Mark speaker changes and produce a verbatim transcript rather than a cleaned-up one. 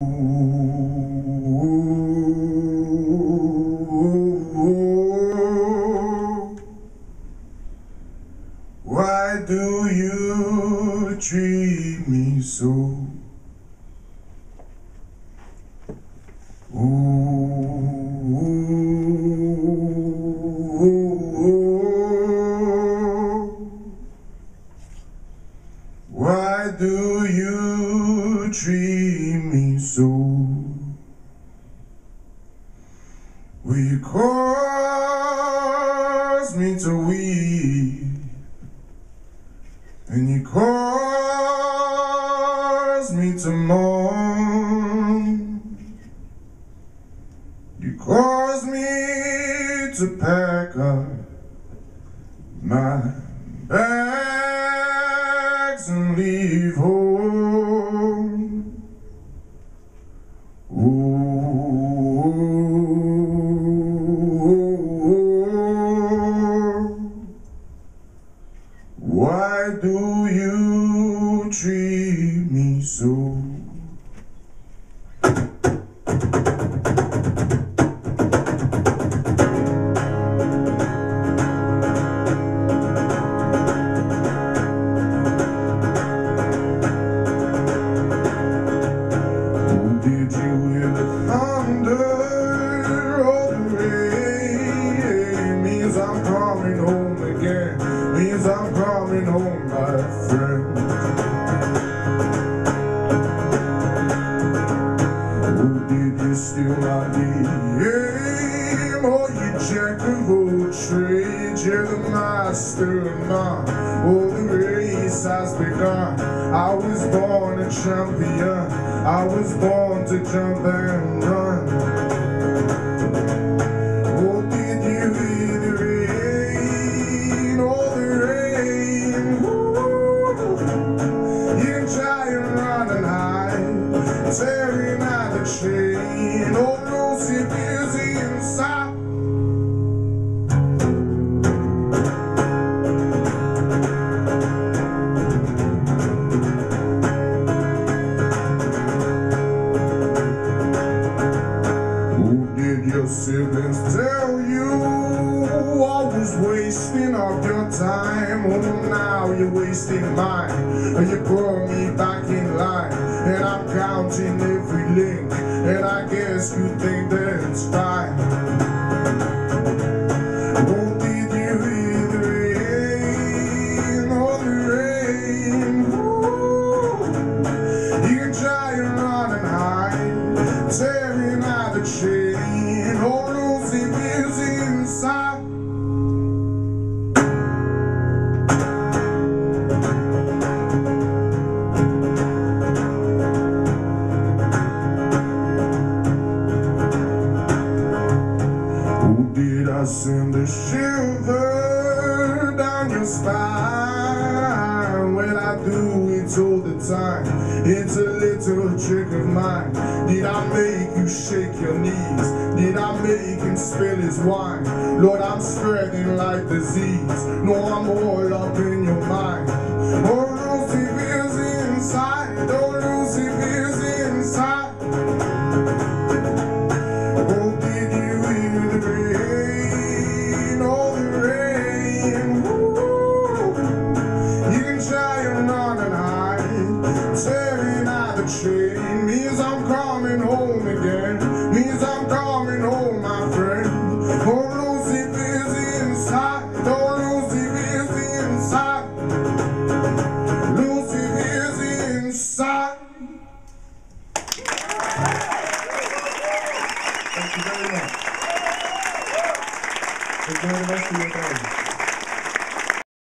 Speaker 1: Why do you treat me so? Why do you treat me so? Will you cause me to weep, and you cause me to mourn? You cause me to pack up my bags and leave home. Ooh, why do you treat me so? Did you hear the thunder or the rain? Means I'm coming home again. Means I'm coming home, my friend. Oh, did you steal my name? Or you jack of all trades? You're the master of mine. Oh, the race has begun. I was born a champion. I was born to jump and run. Oh, did you hear the rain? Oh, the rain. Ooh. You can try and run and hide, tearing at the chain. Oh, Lucy busy inside. Did your siblings tell you I was wasting of your time? Oh, now you're wasting mine. You put me back in line, and I'm counting every link, and I guess you think that it's fine. Oh, did you hear the rain? Oh, the rain. Ooh. You can try and run and hide, tearing at the chain. Oh, Lucy busy inside. Oh, did I send a shiver down your spine? Well, I do it all the time. It's a little trick of mine. Did I make you shake your knees? Did I make him spill his wine? Lord, I'm spreading like disease. No, I'm all up in your mind. Oh, Lucy busy inside. Oh, Lucy busy inside. Oh, did you hear the rain? Oh, the rain. Ooh. You can try and run and hide, tearing at the chain. Means I'm coming home again. Means I'm coming home, my friend. Oh, Lucy busy inside. Oh, Lucy busy inside. Lucy busy inside. Thank you very much. Enjoy the rest of your day.